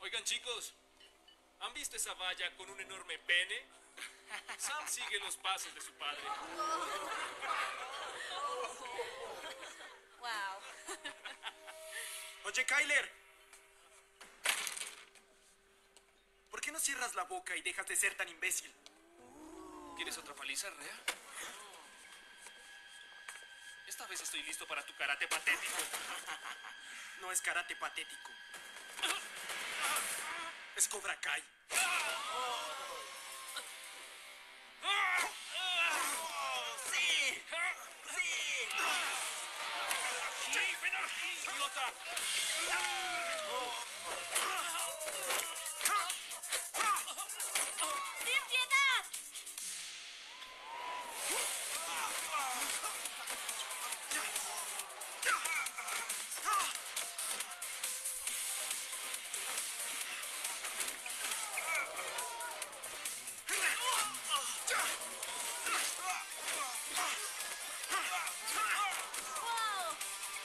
Oigan, chicos, ¿han visto esa valla con un enorme pene? Sam sigue los pasos de su padre. Wow. Oye, Kyler. ¿Por qué no cierras la boca y dejas de ser tan imbécil? ¿Quieres otra paliza, Rea? Esta vez estoy listo para tu karate patético. No es karate patético. Es Cobra Kai. ¡Sí! ¡Sí! ¡Sí, ven aquí, idiota! ¡Sin piedad! ¡Wow!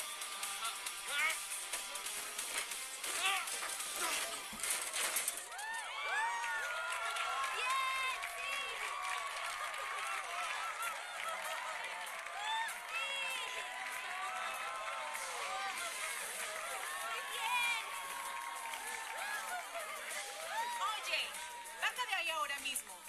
¡Bien! ¡Muy bien! Oye, baja de ahí ahora mismo.